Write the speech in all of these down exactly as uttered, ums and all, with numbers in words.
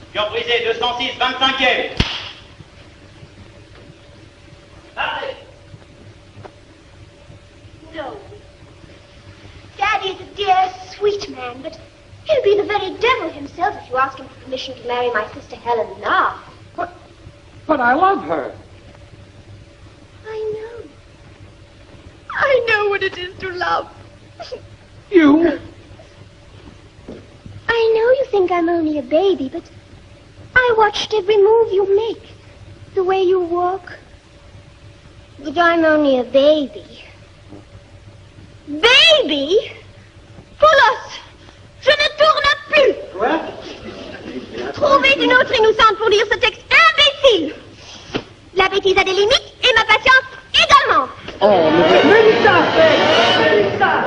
Cœur brisé, deux cent six, vingt-cinquième. Partez. No. Daddy is a dear, sweet man, but he'll be the very devil himself if you ask him for permission to marry my sister Helen now. But, but I love her. I know. I know what it is to love. You? I know you think I'm only a baby, but I watched every move you make. The way you walk. But I'm only a baby. Baby? Poulos! Je ne tourne plus! Quoi? Trouvez une autre innocente pour lire ce texte imbécile! La bêtise a des limites et ma patience également! Oh, mais Mélissa! Mélissa!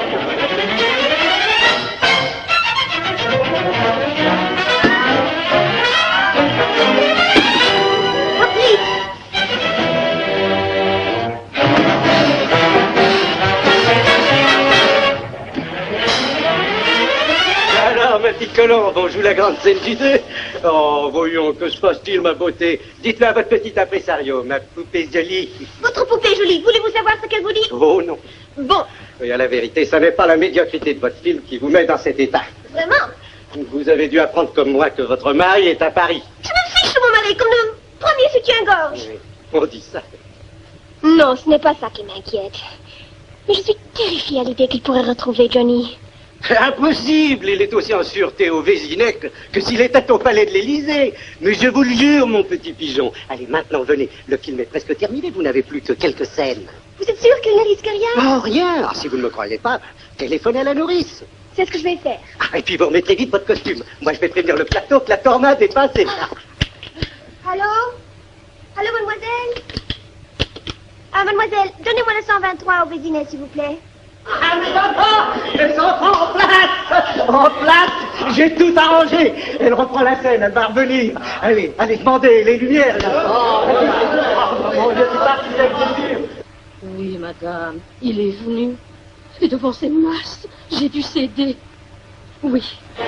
Alors, ma petite Colombe, on joue la grande scène du deux. Oh, voyons, que se passe-t-il, ma beauté? Dites-le à votre petit impresario, ma poupée jolie. Votre poupée jolie, voulez-vous savoir ce qu'elle vous dit? Oh, non. Bon, Oui, à la vérité, ça n'est pas la médiocrité de votre film qui vous met dans cet état. vraiment? Vous avez dû apprendre comme moi que votre mari est à Paris. Je me fiche de mon mari comme le premier soutien-gorge. Oui, on dit ça. Non, ce n'est pas ça qui m'inquiète. Mais je suis terrifiée à l'idée qu'il pourrait retrouver Johnny. Impossible, il est aussi en sûreté au Vésinet que, que s'il était au palais de l'Élysée. Mais je vous le jure, mon petit pigeon. Allez, maintenant, venez. Le film est presque terminé, vous n'avez plus que quelques scènes. Vous êtes sûr qu'il ne risque rien? Oh, rien. Ah, si vous ne me croyez pas, téléphonez à la nourrice. C'est ce que je vais faire. Ah, et puis vous remettrez vite votre costume. Moi, je vais prévenir le plateau que la tornade est passée. Allô? Allô, mademoiselle? Ah, mademoiselle, donnez-moi le cent vingt-trois au Vésinet, s'il vous plaît. Ah, mes enfants, mes enfants, en place, en place, j'ai tout arrangé. Elle reprend la scène, elle va revenir. Allez, allez, demandez les lumières, là. Oh, mon Dieu, c'est parti, c'est sûr. Oui, madame, il est venu. Et devant ces masses, j'ai dû céder. Oui.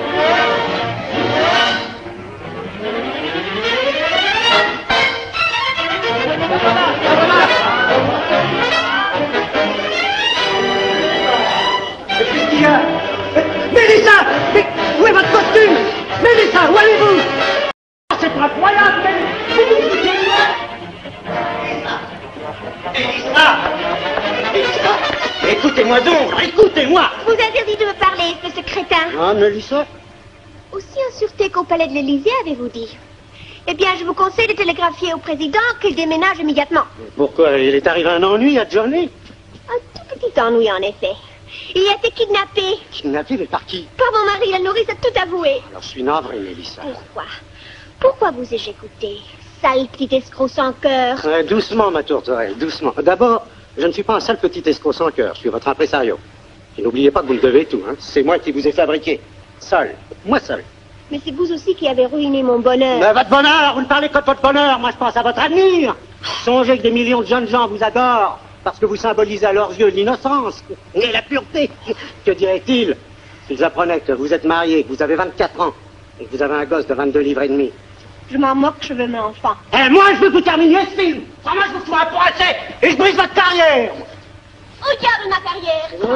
Qu'est-ce qu'il y a? Mélissa! Mais où est votre costume? Mélissa, où allez-vous? C'est incroyable, mais vous vous foutez de moi? Mélissa! Mélissa! Écoutez-moi donc, écoutez-moi! Je vous interdis de me parler, espèce de crétin. Ah, Mélissa? Aussi en sûreté qu'au palais de l'Élysée, avez-vous dit? Eh bien, je vous conseille de télégraphier au président qu'il déménage immédiatement. Pourquoi? Il est arrivé un ennui à Johnny? Un tout petit ennui, en effet. Il a été kidnappé. Kidnappé, mais par qui? Par mon mari, la nourrice a tout avoué. Alors, je suis navré, Mélissa. Pourquoi? Pourquoi vous ai-je écouté? Sale petit escroc sans cœur. Ouais, doucement, ma tourterelle, doucement. D'abord, je ne suis pas un sale petit escroc sans cœur, je suis votre impresario. Et n'oubliez pas que vous me devez tout, hein. C'est moi qui vous ai fabriqué. Seul. Moi seul. Mais c'est vous aussi qui avez ruiné mon bonheur. Mais votre bonheur, vous ne parlez que de votre bonheur, moi je pense à votre avenir. Songez que des millions de jeunes gens vous adorent, parce que vous symbolisez à leurs yeux l'innocence et la pureté. Que diraient-ils s'ils apprenaient que vous êtes marié, que vous avez vingt-quatre ans, et que vous avez un gosse de vingt-deux livres et demi? Je m'en moque, je veux mon enfant. Et moi je veux que vous terminiez ce film. Sans moi je vous fous un procès et je brise votre carrière. Au diable ma carrière. Oui.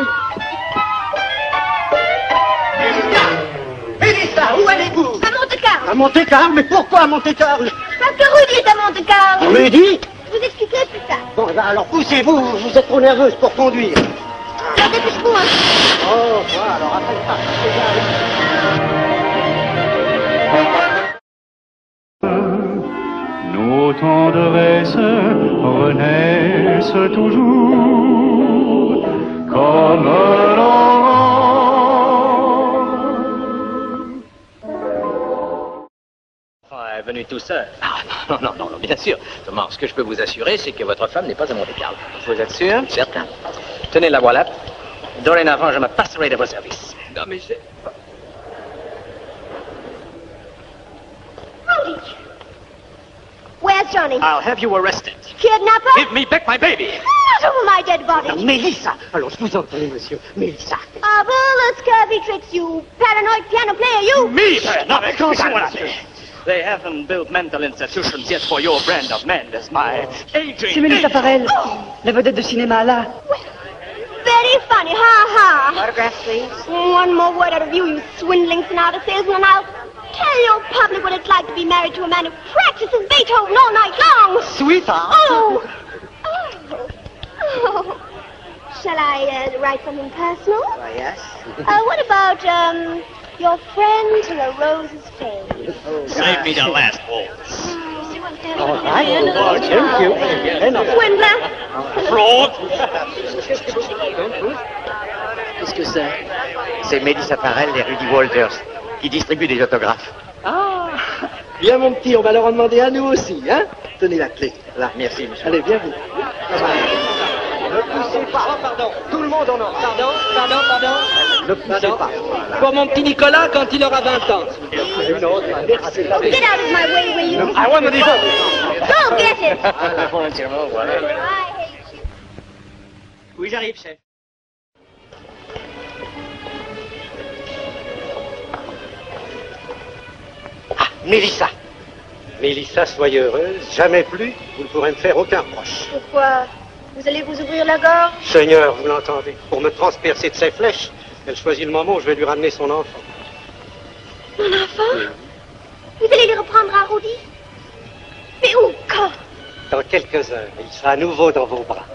Mélissa, où allez-vous? À Monte-Carlo. À Monte-Carlo? Mais pourquoi à Monte-Carlo? Parce que Rudy est à Monte-Carlo. Rudy? Je vous expliquerai plus tard. Bon, ben alors poussez-vous, vous êtes trop nerveuse pour conduire. Alors dépêche-vous, hein. Oh, voilà, alors après ça, Nos tendresses renaissent toujours comme l'aurore. Est venu tout seul. Ah, non, non, non, non, bien sûr. Comment, ce que je peux vous assurer, c'est que votre femme n'est pas à Monte-Carlo. Vous êtes sûr? Certain. Tenez, la voilà. Dorénavant, je me passerai de vos services. Non, mais c'est... Rudy. Where's Johnny? I'll have you arrested. Kidnapper? Give me back my baby. Not over my dead body. Non, Mélissa. Alors, je vous en prie, monsieur. Mélissa. Ah, well, let's curvy tricks, you paranoid piano player, you. Me? Non, mais comment c'est moi là? They haven't built mental institutions yet for your brand of men as my aging... C'est Mélissa Farrell, la vedette de cinéma, là. Very funny, ha ha. Autograph, please. One more word out of you, you swindling sonata salesman, and I'll tell your public what it's like to be married to a man who practices Beethoven all night long. Sweetheart. Oh. Oh. Oh. Shall I uh, write something personal? Why, yes. Uh, what about, um, your friend till a rose's fade? Save me the last waltz. All right. Oh, thank you. Swindler. Fraud. Qu'est-ce que c'est? C'est Mélissa Farrell et Rudy Walters qui distribuent des autographes. Ah, bien mon petit, on va leur en demander à nous aussi, hein? Tenez la clé, là. Merci, monsieur. Allez, viens vous. Ne poussez pas. Oh, pardon, tout le monde en a. Pardon, pardon, pardon. Ne poussez pas. Pour mon petit Nicolas quand il aura vingt ans. Une autre. Merci. Oh, get out of my way, will you? I want the divorce. Go get it. Volontiers, voilà. I hate you. Oui, j'arrive, chef. Ah, Mélissa. Mélissa, soyez heureuse. Jamais plus, vous ne pourrez me faire aucun reproche. Pourquoi? Vous allez vous ouvrir la gorge? Seigneur, vous l'entendez? Pour me transpercer de ses flèches, elle choisit le moment où je vais lui ramener son enfant. Mon enfant? Vous allez les reprendre à Rudy? Mais où? Quand? Dans quelques heures, il sera à nouveau dans vos bras.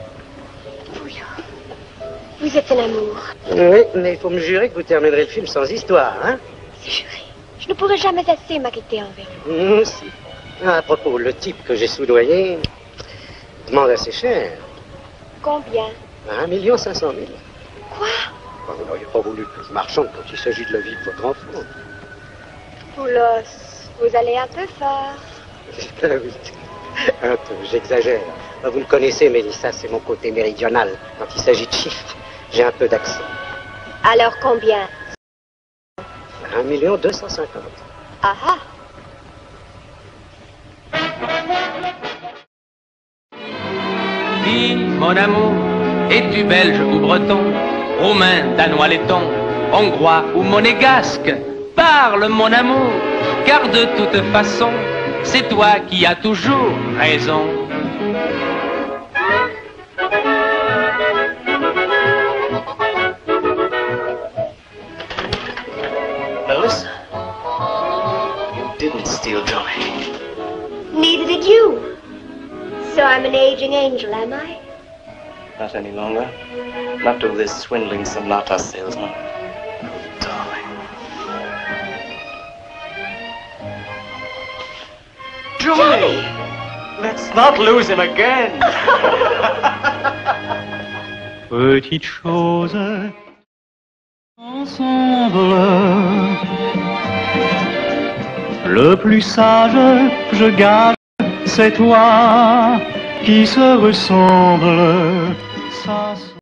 Vous êtes un amour. Oui, mais il faut me jurer que vous terminerez le film sans histoire, hein? C'est juré. Je ne pourrai jamais assez m'inquiéter envers vous. Mmh, si. Ah, à propos, le type que j'ai soudoyé demande assez cher. Combien? Un million cinq cent mille. Quoi? Oh, vous n'auriez pas voulu que je marchande quand il s'agit de la vie de votre enfant. Poulos, vous allez un peu fort. Ah oui, un peu, j'exagère. Vous me connaissez, Mélissa, c'est mon côté méridional. Quand il s'agit de chiffres, j'ai un peu d'accent. Alors combien? Un million deux cent cinquante. Ah ah. Dis, mon amour, es-tu belge ou breton, roumain, danois, letton, hongrois ou monégasque? Parle, mon amour, car de toute façon, c'est toi qui as toujours raison. Melissa, you didn't steal Johnny. Neither did you. So I'm an aging angel, am I? Not any longer. Not to this swindling sonata salesman. Darling. Johnny! Let's not lose him again! Petite chose, ensemble, le plus sage, je gage, c'est toi qui se ressemble. Ça